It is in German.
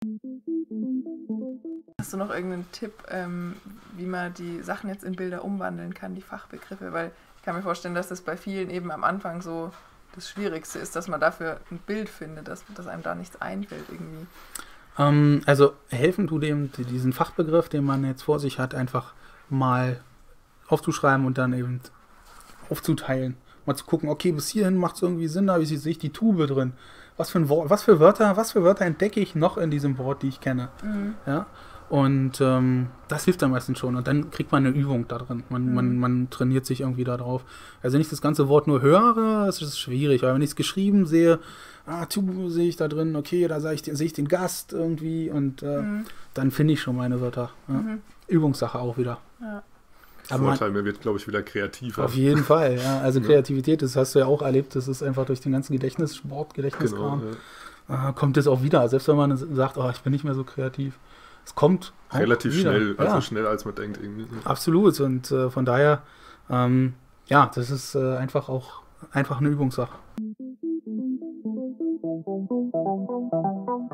Hast du noch irgendeinen Tipp, wie man die Sachen jetzt in Bilder umwandeln kann, die Fachbegriffe? Weil ich kann mir vorstellen, dass das bei vielen eben am Anfang so das Schwierigste ist, dass man dafür ein Bild findet, dass einem da nichts einfällt irgendwie. Also helfen tut dem diesen Fachbegriff, den man jetzt vor sich hat, einfach mal aufzuschreiben und dann eben aufzuteilen. Mal zu gucken, okay, bis hierhin macht es irgendwie Sinn, da sehe ich die Tube drin. Was für ein Wort, was für Wörter entdecke ich noch in diesem Wort, die ich kenne. Ja? Und das hilft dann meistens schon. Und dann kriegt man eine Übung da drin. Man trainiert sich irgendwie da drauf. Also wenn ich das ganze Wort nur höre, ist es schwierig. Aber wenn ich es geschrieben sehe, Tube sehe ich da drin, okay, da sehe ich den Gast irgendwie und dann finde ich schon meine Wörter. Ja? Übungssache auch wieder. Ja. Vorteil, man wird, glaube ich, wieder kreativer. Auf jeden Fall, ja. Also Kreativität, das hast du ja auch erlebt, das ist einfach durch den ganzen Gedächtniskram, kommt es auch wieder. Selbst wenn man sagt, ich bin nicht mehr so kreativ. Es kommt relativ wieder. Schnell, also schnell, als man denkt irgendwie. Absolut und von daher, das ist einfach eine Übungssache.